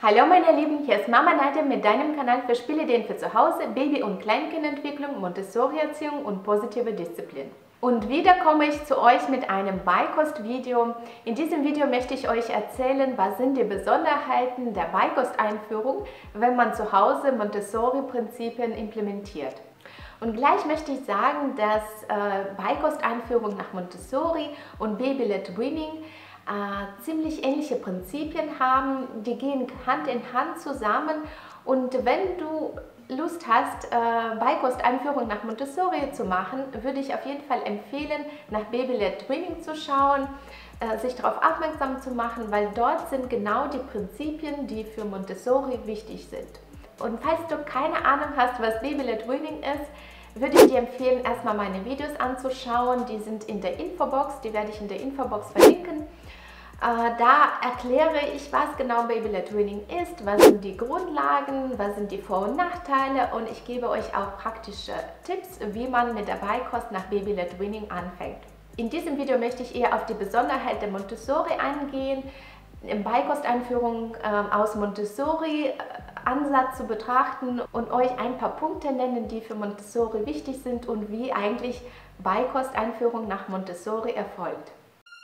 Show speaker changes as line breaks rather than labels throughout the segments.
Hallo meine Lieben, hier ist Mama Nadja mit deinem Kanal für Spielideen für zu Hause, Baby- und Kleinkindentwicklung, Montessori-Erziehung und positive Disziplin. Und wieder komme ich zu euch mit einem Beikost-Video. In diesem Video möchte ich euch erzählen, was sind die Besonderheiten der Beikost-Einführung, wenn man zu Hause Montessori-Prinzipien implementiert. Und gleich möchte ich sagen, dass Beikost-Einführung nach Montessori und Baby-led Weaning ziemlich ähnliche Prinzipien haben, die gehen Hand in Hand zusammen, und wenn du Lust hast, Beikost-Einführung nach Montessori zu machen, würde ich auf jeden Fall empfehlen, nach Baby-led Weaning zu schauen, sich darauf aufmerksam zu machen, weil dort sind genau die Prinzipien, die für Montessori wichtig sind. Und falls du keine Ahnung hast, was Baby-led Weaning ist, würde ich dir empfehlen, erstmal meine Videos anzuschauen. Die sind in der Infobox, die werde ich in der Infobox verlinken. Da erkläre ich, was genau Baby-led Weaning ist, was sind die Grundlagen, was sind die Vor- und Nachteile, und ich gebe euch auch praktische Tipps, wie man mit der Beikost nach Baby-led Weaning anfängt. In diesem Video möchte ich eher auf die Besonderheit der Montessori eingehen, in Beikost-Einführung aus Montessori-Ansatz zu betrachten und euch ein paar Punkte nennen, die für Montessori wichtig sind und wie eigentlich Beikost-Einführung nach Montessori erfolgt.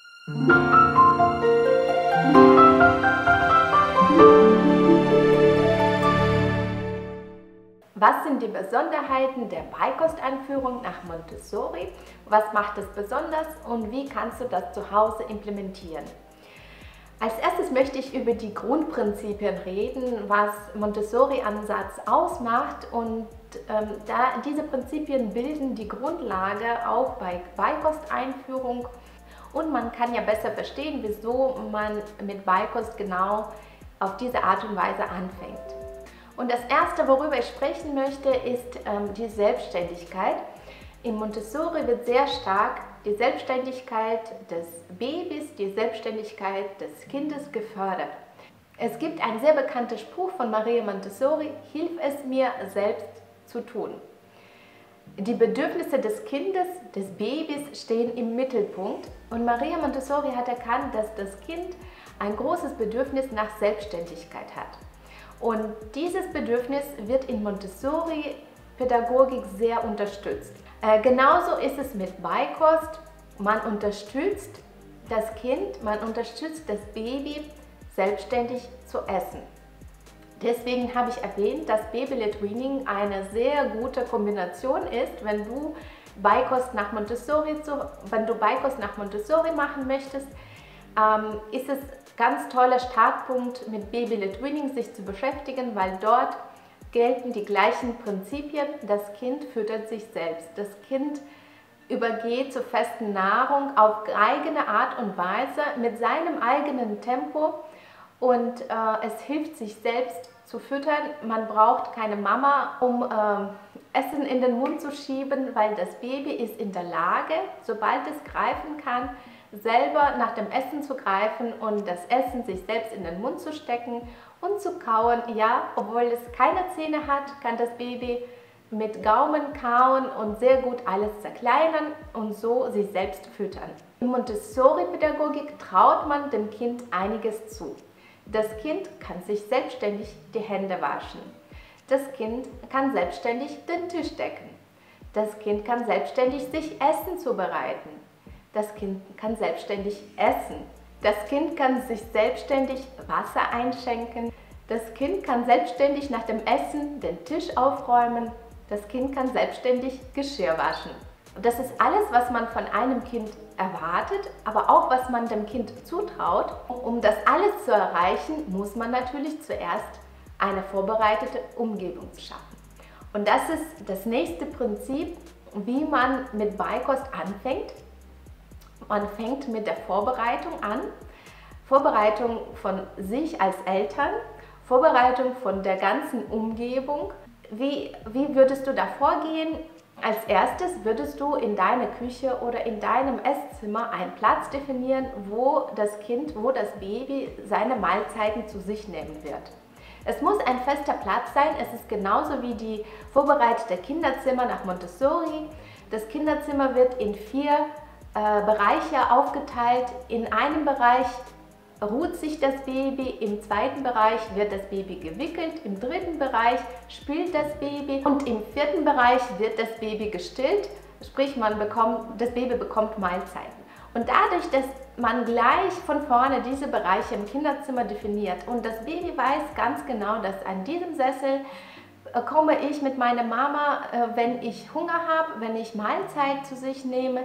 Was sind die Besonderheiten der Beikost-Einführung nach Montessori? Was macht es besonders und wie kannst du das zu Hause implementieren? Als erstes möchte ich über die Grundprinzipien reden, was Montessori-Ansatz ausmacht, und diese Prinzipien bilden die Grundlage auch bei Beikost-Einführung, und man kann ja besser verstehen, wieso man mit Beikost genau auf diese Art und Weise anfängt. Und das erste, worüber ich sprechen möchte, ist die Selbstständigkeit. In Montessori wird sehr stark die Selbstständigkeit des Babys, die Selbstständigkeit des Kindes gefördert. Es gibt einen sehr bekannten Spruch von Maria Montessori: Hilf es mir selbst zu tun. Die Bedürfnisse des Kindes, des Babys stehen im Mittelpunkt, und Maria Montessori hat erkannt, dass das Kind ein großes Bedürfnis nach Selbstständigkeit hat. Und dieses Bedürfnis wird in Montessori-Pädagogik sehr unterstützt. Genauso ist es mit Beikost. Man unterstützt das Kind, man unterstützt das Baby, selbstständig zu essen. Deswegen habe ich erwähnt, dass Baby-led Weaning eine sehr gute Kombination ist, wenn du Beikost nach Montessori machen möchtest. Ist es ganz toller Startpunkt, mit Baby-led Weaning sich zu beschäftigen, weil dort gelten die gleichen Prinzipien. Das Kind füttert sich selbst. Das Kind übergeht zur festen Nahrung auf eigene Art und Weise mit seinem eigenen Tempo, und es hilft sich selbst zu füttern. Man braucht keine Mama, um Essen in den Mund zu schieben, weil das Baby ist in der Lage, sobald es greifen kann, selber nach dem Essen zu greifen und das Essen sich selbst in den Mund zu stecken und zu kauen. Ja, obwohl es keine Zähne hat, kann das Baby mit Gaumen kauen und sehr gut alles zerkleinern und so sich selbst füttern. In Montessori-Pädagogik traut man dem Kind einiges zu. Das Kind kann sich selbstständig die Hände waschen. Das Kind kann selbstständig den Tisch decken. Das Kind kann selbstständig sich Essen zubereiten. Das Kind kann selbstständig essen. Das Kind kann sich selbstständig Wasser einschenken. Das Kind kann selbstständig nach dem Essen den Tisch aufräumen. Das Kind kann selbstständig Geschirr waschen. Und das ist alles, was man von einem Kind erwartet, aber auch was man dem Kind zutraut. Um das alles zu erreichen, muss man natürlich zuerst eine vorbereitete Umgebung schaffen. Und das ist das nächste Prinzip, wie man mit Beikost anfängt. Man fängt mit der Vorbereitung an. Vorbereitung von sich als Eltern, Vorbereitung von der ganzen Umgebung. Wie würdest du da vorgehen? Als erstes würdest du in deiner Küche oder in deinem Esszimmer einen Platz definieren, wo das Baby seine Mahlzeiten zu sich nehmen wird. Es muss ein fester Platz sein. Es ist genauso wie die vorbereitete Kinderzimmer nach Montessori. Das Kinderzimmer wird in 4 Bereiche aufgeteilt. In einem Bereich ruht sich das Baby, im zweiten Bereich wird das Baby gewickelt, im dritten Bereich spielt das Baby und im vierten Bereich wird das Baby gestillt, sprich das Baby bekommt Mahlzeiten. Und dadurch, dass man gleich von vorne diese Bereiche im Kinderzimmer definiert und das Baby weiß ganz genau, dass an diesem Sessel komme ich mit meiner Mama, wenn ich Hunger habe, wenn ich Mahlzeit zu sich nehme,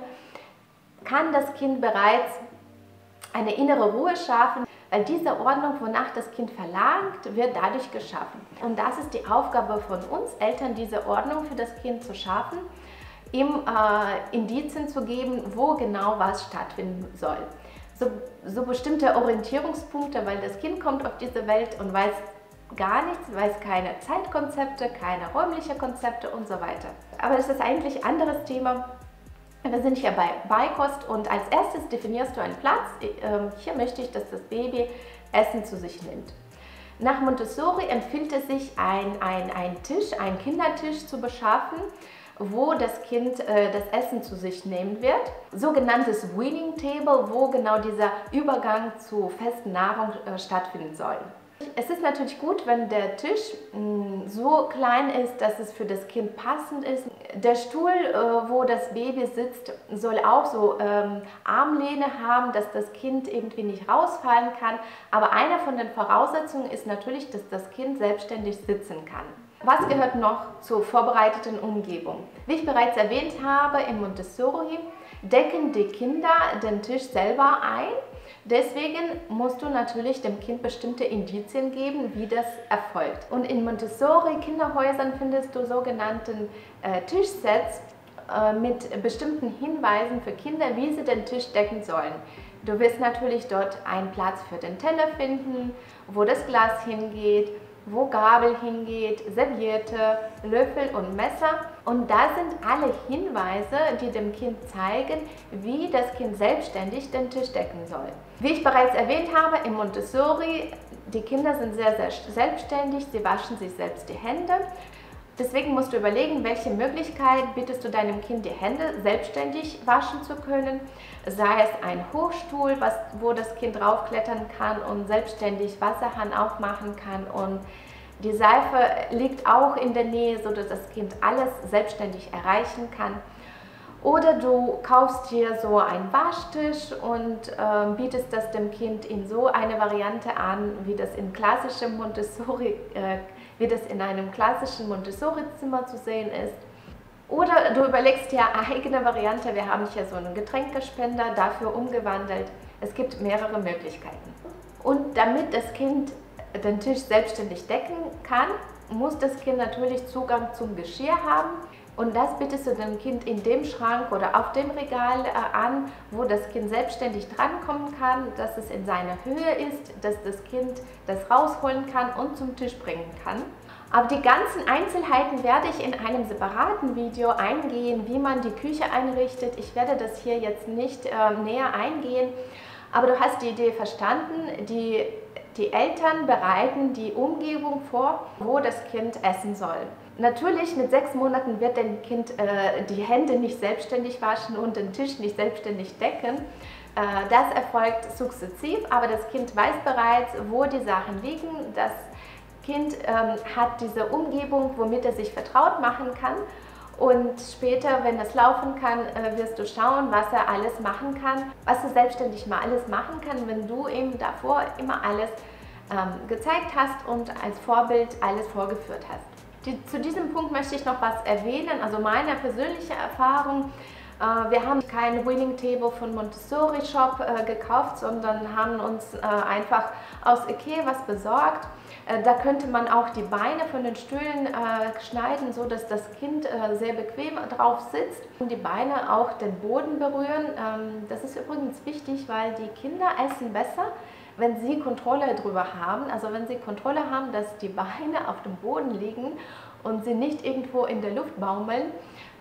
kann das Kind bereits eine innere Ruhe schaffen, weil diese Ordnung, wonach das Kind verlangt, wird dadurch geschaffen. Und das ist die Aufgabe von uns Eltern, diese Ordnung für das Kind zu schaffen, ihm Indizien zu geben, wo genau was stattfinden soll. So bestimmte Orientierungspunkte, weil das Kind kommt auf diese Welt und weiß gar nichts, weiß keine Zeitkonzepte, keine räumlichen Konzepte und so weiter. Aber das ist eigentlich ein anderes Thema. Wir sind hier bei Beikost und als erstes definierst du einen Platz. Hier möchte ich, dass das Baby Essen zu sich nimmt. Nach Montessori empfiehlt es sich, einen Kindertisch zu beschaffen, wo das Kind das Essen zu sich nehmen wird. Sogenanntes Weaning Table, wo genau dieser Übergang zu festen Nahrung stattfinden soll. Es ist natürlich gut, wenn der Tisch so klein ist, dass es für das Kind passend ist. Der Stuhl, wo das Baby sitzt, soll auch so Armlehne haben, dass das Kind irgendwie nicht rausfallen kann. Aber eine von den Voraussetzungen ist natürlich, dass das Kind selbstständig sitzen kann. Was gehört noch zur vorbereiteten Umgebung? Wie ich bereits erwähnt habe, im Montessori decken die Kinder den Tisch selber ein. Deswegen musst du natürlich dem Kind bestimmte Indizien geben, wie das erfolgt. Und in Montessori-Kinderhäusern findest du sogenannte Tischsets mit bestimmten Hinweisen für Kinder, wie sie den Tisch decken sollen. Du wirst natürlich dort einen Platz für den Teller finden, wo das Glas hingeht, wo Gabel hingeht, Serviette, Löffel und Messer. Und da sind alle Hinweise, die dem Kind zeigen, wie das Kind selbstständig den Tisch decken soll. Wie ich bereits erwähnt habe, im Montessori, die Kinder sind sehr, sehr selbstständig, sie waschen sich selbst die Hände. Deswegen musst du überlegen, welche Möglichkeit bietest du deinem Kind, die Hände selbstständig waschen zu können. Sei es ein Hochstuhl, wo das Kind draufklettern kann und selbstständig Wasserhahn aufmachen kann. Und die Seife liegt auch in der Nähe, sodass das Kind alles selbstständig erreichen kann. Oder du kaufst hier so einen Waschtisch und bietest das dem Kind in so eine Variante an, wie das in einem klassischen Montessori-Zimmer zu sehen ist. Oder du überlegst dir eine eigene Variante. Wir haben hier so einen Getränkespender dafür umgewandelt. Es gibt mehrere Möglichkeiten. Und damit das Kind den Tisch selbstständig decken kann, muss das Kind natürlich Zugang zum Geschirr haben. Und das bietest du dem Kind in dem Schrank oder auf dem Regal an, wo das Kind selbstständig drankommen kann, dass es in seiner Höhe ist, dass das Kind das rausholen kann und zum Tisch bringen kann. Aber die ganzen Einzelheiten werde ich in einem separaten Video eingehen, wie man die Küche einrichtet. Ich werde das hier jetzt nicht näher eingehen, aber du hast die Idee verstanden. Die Eltern bereiten die Umgebung vor, wo das Kind essen soll. Natürlich, mit 6 Monaten wird dem Kind die Hände nicht selbstständig waschen und den Tisch nicht selbstständig decken. Das erfolgt sukzessiv, aber das Kind weiß bereits, wo die Sachen liegen. Das Kind hat diese Umgebung, womit er sich vertraut machen kann. Und später, wenn es laufen kann, wirst du schauen, was er alles machen kann, was er selbstständig mal alles machen kann, wenn du ihm davor immer alles gezeigt hast und als Vorbild alles vorgeführt hast. Zu diesem Punkt möchte ich noch was erwähnen, also meine persönliche Erfahrung. Wir haben kein Weaning Table von Montessori Shop gekauft, sondern haben uns einfach aus Ikea was besorgt. Da könnte man auch die Beine von den Stühlen schneiden, so dass das Kind sehr bequem drauf sitzt und die Beine auch den Boden berühren. Das ist übrigens wichtig, weil die Kinder essen besser, wenn sie Kontrolle darüber haben, also wenn sie Kontrolle haben, dass die Beine auf dem Boden liegen und sie nicht irgendwo in der Luft baumeln,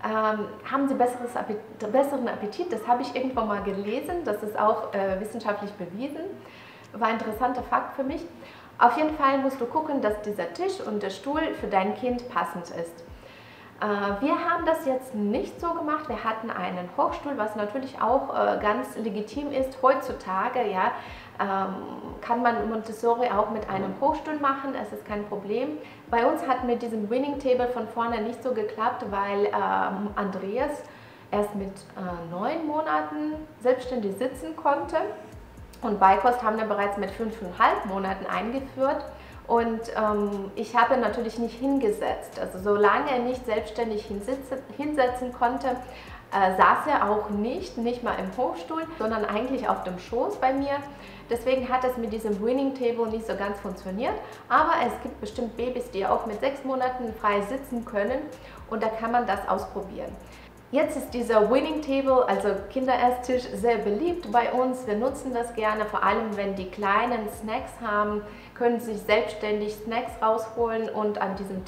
haben sie besseren Appetit. Das habe ich irgendwo mal gelesen, das ist auch wissenschaftlich bewiesen. War ein interessanter Fakt für mich. Auf jeden Fall musst du gucken, dass dieser Tisch und der Stuhl für dein Kind passend ist. Wir haben das jetzt nicht so gemacht. Wir hatten einen Hochstuhl, was natürlich auch ganz legitim ist. Heutzutage ja, kann man Montessori auch mit einem Hochstuhl machen, es ist kein Problem. Bei uns hat mit diesem Winning Table von vorne nicht so geklappt, weil Andreas erst mit 9 Monaten selbstständig sitzen konnte. Und Beikost haben wir bereits mit 5,5 Monaten eingeführt. Und ich habe natürlich nicht hingesetzt. Also solange er nicht selbstständig hinsetzen konnte, saß er auch nicht mal im Hochstuhl, sondern eigentlich auf dem Schoß bei mir. Deswegen hat es mit diesem Winning Table nicht so ganz funktioniert. Aber es gibt bestimmt Babys, die auch mit 6 Monaten frei sitzen können und da kann man das ausprobieren. Jetzt ist dieser Winning Table, also Kinderesstisch, sehr beliebt bei uns. Wir nutzen das gerne, vor allem wenn die Kleinen Snacks haben, können sie sich selbstständig Snacks rausholen und an diesen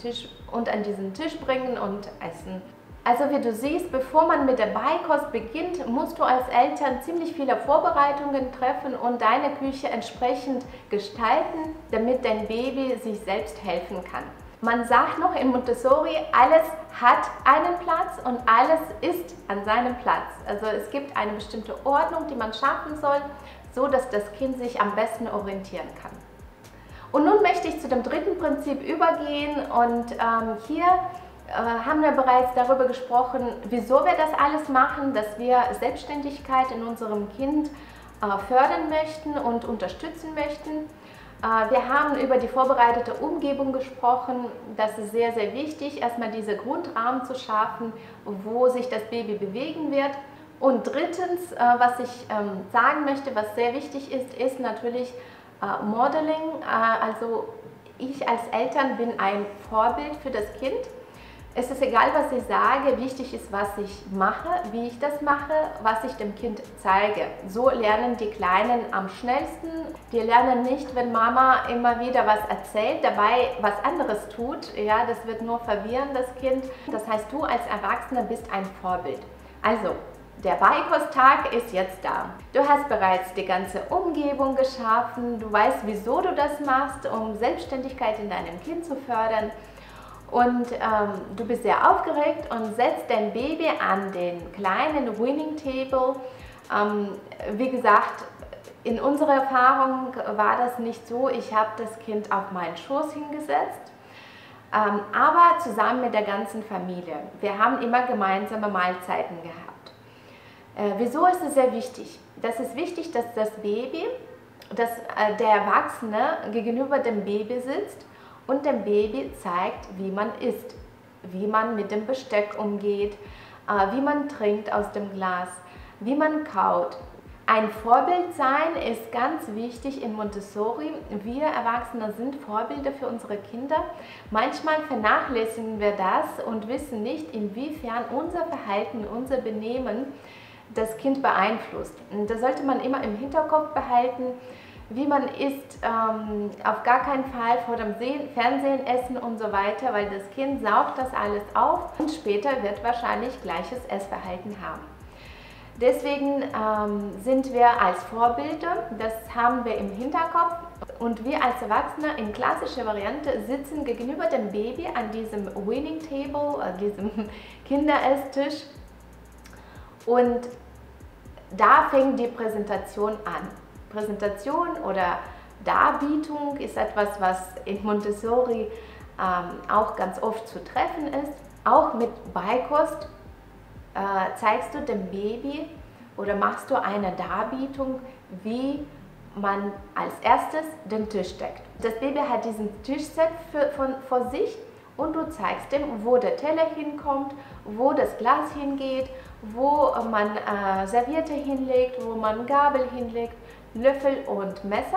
Tisch bringen und essen. Also wie du siehst, bevor man mit der Beikost beginnt, musst du als Eltern ziemlich viele Vorbereitungen treffen und deine Küche entsprechend gestalten, damit dein Baby sich selbst helfen kann. Man sagt noch in Montessori, alles hat einen Platz und alles ist an seinem Platz. Also es gibt eine bestimmte Ordnung, die man schaffen soll, so dass das Kind sich am besten orientieren kann. Und nun möchte ich zu dem dritten Prinzip übergehen und hier haben wir bereits darüber gesprochen, wieso wir das alles machen, dass wir Selbstständigkeit in unserem Kind fördern möchten und unterstützen möchten. Wir haben über die vorbereitete Umgebung gesprochen. Das ist sehr, sehr wichtig, erstmal diese Grundrahmen zu schaffen, wo sich das Baby bewegen wird. Und drittens, was ich sagen möchte, was sehr wichtig ist, ist natürlich Modeling. Also ich als Eltern bin ein Vorbild für das Kind. Es ist egal, was ich sage, wichtig ist, was ich mache, wie ich das mache, was ich dem Kind zeige. So lernen die Kleinen am schnellsten. Die lernen nicht, wenn Mama immer wieder was erzählt, dabei was anderes tut. Ja, das wird nur verwirren, das Kind. Das heißt, du als Erwachsener bist ein Vorbild. Also, der Beikosttag ist jetzt da. Du hast bereits die ganze Umgebung geschaffen. Du weißt, wieso du das machst, um Selbstständigkeit in deinem Kind zu fördern. Und du bist sehr aufgeregt und setzt dein Baby an den kleinen Winning Table. Wie gesagt, in unserer Erfahrung war das nicht so. Ich habe das Kind auf meinen Schoß hingesetzt, aber zusammen mit der ganzen Familie. Wir haben immer gemeinsame Mahlzeiten gehabt. Wieso ist es sehr wichtig? Das ist wichtig, dass das Baby, dass der Erwachsene gegenüber dem Baby sitzt und dem Baby zeigt, wie man isst, wie man mit dem Besteck umgeht, wie man trinkt aus dem Glas, wie man kaut. Ein Vorbild sein ist ganz wichtig in Montessori. Wir Erwachsene sind Vorbilder für unsere Kinder. Manchmal vernachlässigen wir das und wissen nicht, inwiefern unser Verhalten, unser Benehmen das Kind beeinflusst. Und das sollte man immer im Hinterkopf behalten. Wie man isst, auf gar keinen Fall vor dem Fernsehen essen und so weiter, weil das Kind saugt das alles auf und später wird wahrscheinlich gleiches Essverhalten haben. Deswegen sind wir als Vorbilder, das haben wir im Hinterkopf und wir als Erwachsene in klassischer Variante sitzen gegenüber dem Baby an diesem Winning Table, diesem Kinderesstisch und da fängt die Präsentation an. Präsentation oder Darbietung ist etwas, was in Montessori auch ganz oft zu treffen ist. Auch mit Beikost zeigst du dem Baby oder machst du eine Darbietung, wie man als erstes den Tisch deckt. Das Baby hat diesen Tischset vor sich und du zeigst dem, wo der Teller hinkommt, wo das Glas hingeht, wo man Serviette hinlegt, wo man Gabel hinlegt, Löffel und Messer.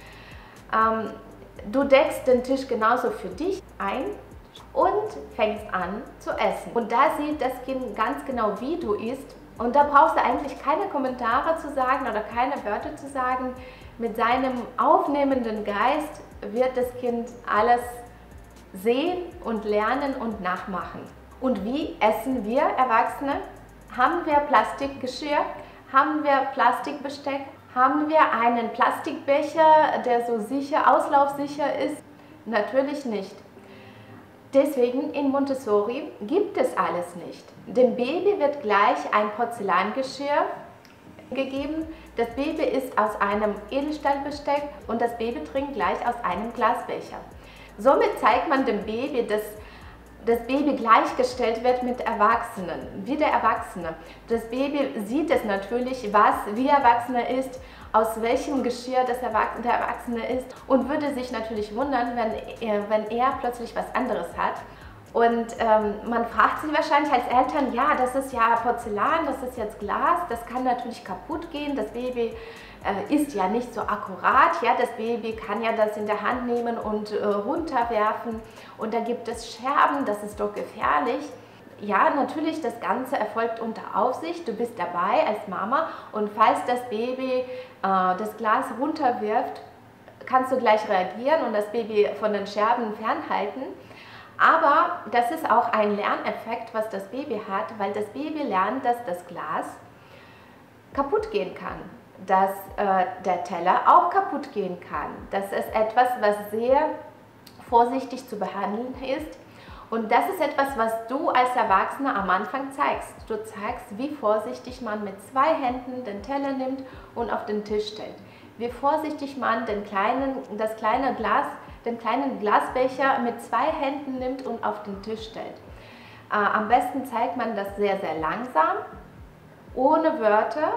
Du deckst den Tisch genauso für dich ein und fängst an zu essen. Und da sieht das Kind ganz genau, wie du isst. Und da brauchst du eigentlich keine Kommentare zu sagen oder keine Wörter zu sagen. Mit seinem aufnehmenden Geist wird das Kind alles sehen und lernen und nachmachen. Und wie essen wir Erwachsene? Haben wir Plastikgeschirr? Haben wir Plastikbesteck? Haben wir einen Plastikbecher, der so sicher, auslaufsicher ist? Natürlich nicht. Deswegen in Montessori gibt es alles nicht. Dem Baby wird gleich ein Porzellangeschirr gegeben. Das Baby isst aus einem Edelstahlbesteck und das Baby trinkt gleich aus einem Glasbecher. Somit zeigt man dem Baby, dass das Baby gleichgestellt wird mit Erwachsenen, wie der Erwachsene. Das Baby sieht es natürlich, was wie Erwachsener ist, aus welchem Geschirr der Erwachsene ist und würde sich natürlich wundern, wenn er plötzlich was anderes hat. Und man fragt sich wahrscheinlich als Eltern, ja, das ist ja Porzellan, das ist jetzt Glas, das kann natürlich kaputt gehen, das Baby ist ja nicht so akkurat, ja, das Baby kann ja das in der Hand nehmen und runterwerfen und da gibt es Scherben, das ist doch gefährlich. Ja, natürlich, das Ganze erfolgt unter Aufsicht, du bist dabei als Mama und falls das Baby das Glas runterwirft, kannst du gleich reagieren und das Baby von den Scherben fernhalten. Aber das ist auch ein Lerneffekt, was das Baby hat, weil das Baby lernt, dass das Glas kaputt gehen kann, dass der Teller auch kaputt gehen kann. Das ist etwas, was sehr vorsichtig zu behandeln ist. Und das ist etwas, was du als Erwachsener am Anfang zeigst. Du zeigst, wie vorsichtig man mit 2 Händen den Teller nimmt und auf den Tisch stellt. Wie vorsichtig man den kleinen Glasbecher mit 2 Händen nimmt und auf den Tisch stellt. Am besten zeigt man das sehr, sehr langsam, ohne Wörter,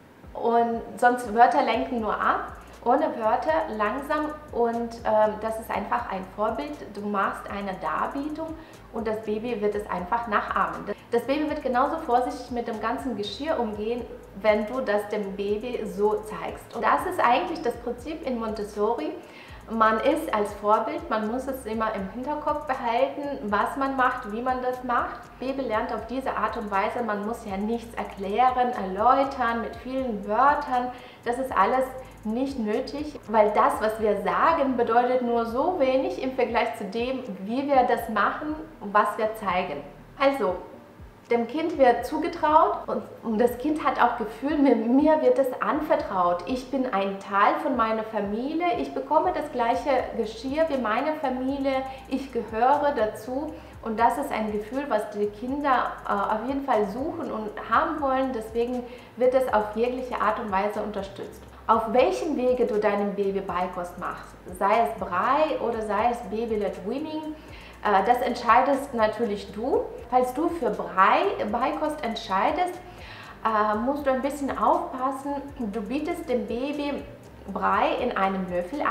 und sonst Wörter lenken nur ab. Ohne Wörter, langsam und das ist einfach ein Vorbild. Du machst eine Darbietung und das Baby wird es einfach nachahmen. Das Baby wird genauso vorsichtig mit dem ganzen Geschirr umgehen, wenn du das dem Baby so zeigst. Und das ist eigentlich das Prinzip in Montessori. Man ist als Vorbild, man muss es immer im Hinterkopf behalten, was man macht, wie man das macht. Das Baby lernt auf diese Art und Weise, man muss ja nichts erklären, erläutern mit vielen Wörtern. Das ist alles nicht nötig, weil das, was wir sagen, bedeutet nur so wenig im Vergleich zu dem, wie wir das machen und was wir zeigen. Also, dem Kind wird zugetraut und das Kind hat auch Gefühl, mir wird es anvertraut. Ich bin ein Teil von meiner Familie, ich bekomme das gleiche Geschirr wie meine Familie, ich gehöre dazu. Und das ist ein Gefühl, was die Kinder auf jeden Fall suchen und haben wollen. Deswegen wird es auf jegliche Art und Weise unterstützt. Auf welchem Wege du deinem Baby Beikost machst, sei es Brei oder sei es Baby-led Weaning, das entscheidest natürlich du. Falls du für Beikost entscheidest, musst du ein bisschen aufpassen. Du bietest dem Baby Brei in einem Löffel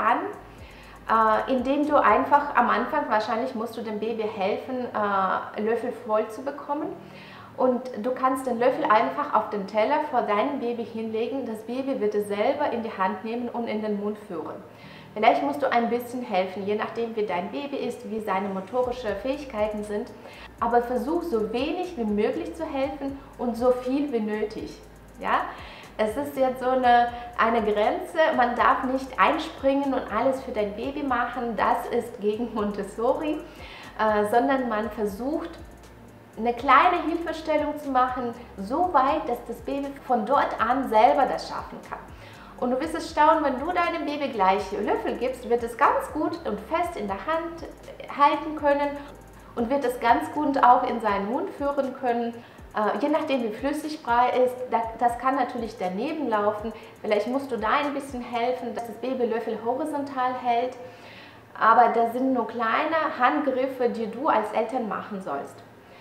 an, indem du einfach am Anfang, wahrscheinlich musst du dem Baby helfen, Löffel voll zu bekommen. Und du kannst den Löffel einfach auf den Teller vor deinem Baby hinlegen. Das Baby wird es selber in die Hand nehmen und in den Mund führen. Vielleicht musst du ein bisschen helfen, je nachdem wie dein Baby ist, wie seine motorischen Fähigkeiten sind. Aber versuch so wenig wie möglich zu helfen und so viel wie nötig. Ja? Es ist jetzt so eine Grenze, man darf nicht einspringen und alles für dein Baby machen, das ist gegen Montessori, sondern man versucht, eine kleine Hilfestellung zu machen, so weit, dass das Baby von dort an selber das schaffen kann. Und du wirst es staunen, wenn du deinem Baby gleich Löffel gibst, wird es ganz gut und fest in der Hand halten können und wird es ganz gut auch in seinen Mund führen können. Je nachdem wie flüssig Brei ist, das kann natürlich daneben laufen. Vielleicht musst du da ein bisschen helfen, dass das Baby Löffel horizontal hält. Aber das sind nur kleine Handgriffe, die du als Eltern machen sollst.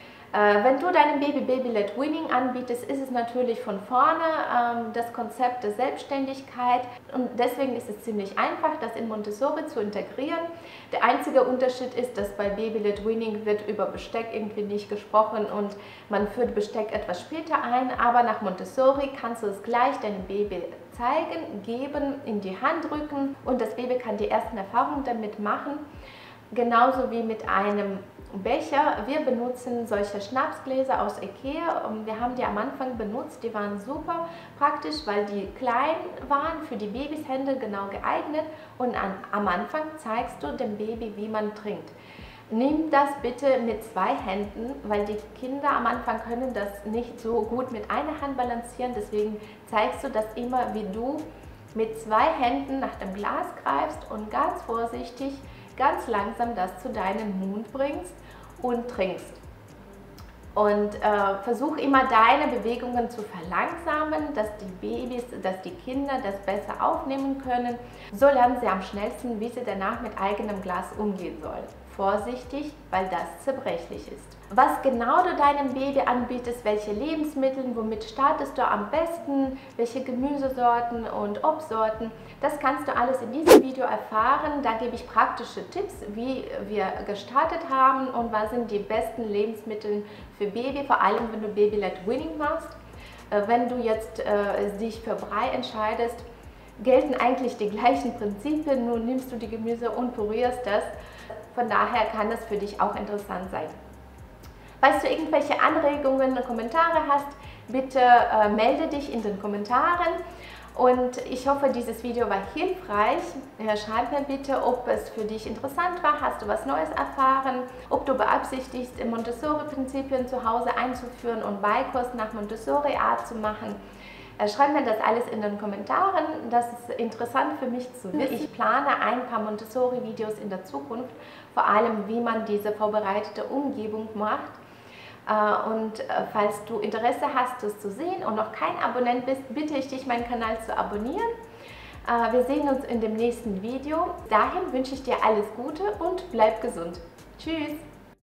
Wenn du deinem Baby Baby-led Weaning anbietest, ist es natürlich von vorne das Konzept der Selbstständigkeit und deswegen ist es ziemlich einfach, das in Montessori zu integrieren. Der einzige Unterschied ist, dass bei Baby-led Weaning wird über Besteck irgendwie nicht gesprochen und man führt Besteck etwas später ein, aber nach Montessori kannst du es gleich deinem Baby zeigen, geben, in die Hand drücken und das Baby kann die ersten Erfahrungen damit machen, genauso wie mit einem Becher. Wir benutzen solche Schnapsgläser aus Ikea und wir haben die am Anfang benutzt, die waren super praktisch, weil die klein waren, für die Babys Hände genau geeignet und am Anfang zeigst du dem Baby, wie man trinkt. Nimm das bitte mit 2 Händen, weil die Kinder am Anfang können das nicht so gut mit einer Hand balancieren, deswegen zeigst du das immer, wie du mit 2 Händen nach dem Glas greifst und ganz vorsichtig, ganz langsam das zu deinem Mund bringst und trinkst. Und versuch immer deine Bewegungen zu verlangsamen, dass die Babys, dass die Kinder das besser aufnehmen können. So lernen sie am schnellsten, wie sie danach mit eigenem Glas umgehen sollen. Vorsichtig, weil das zerbrechlich ist. Was genau du deinem Baby anbietest, welche Lebensmittel, womit startest du am besten, welche Gemüsesorten und Obstsorten, das kannst du alles in diesem Video erfahren. Da gebe ich praktische Tipps, wie wir gestartet haben und was sind die besten Lebensmittel für Baby, vor allem wenn du Baby-led Weaning machst. Wenn du jetzt dich für Brei entscheidest, gelten eigentlich die gleichen Prinzipien, nur nimmst du die Gemüse und pürierst das. Von daher kann das für dich auch interessant sein. Falls du irgendwelche Anregungen und Kommentare hast, bitte melde dich in den Kommentaren. Und ich hoffe, dieses Video war hilfreich. Schreib mir bitte, ob es für dich interessant war, hast du was Neues erfahren, ob du beabsichtigst, Montessori-Prinzipien zu Hause einzuführen und Beikurs nach Montessori-Art zu machen. Schreib mir das alles in den Kommentaren, das ist interessant für mich zu wissen. Ich plane ein paar Montessori-Videos in der Zukunft, vor allem wie man diese vorbereitete Umgebung macht. Und falls du Interesse hast, das zu sehen und noch kein Abonnent bist, bitte ich dich, meinen Kanal zu abonnieren. Wir sehen uns in dem nächsten Video. Dahin wünsche ich dir alles Gute und bleib gesund. Tschüss!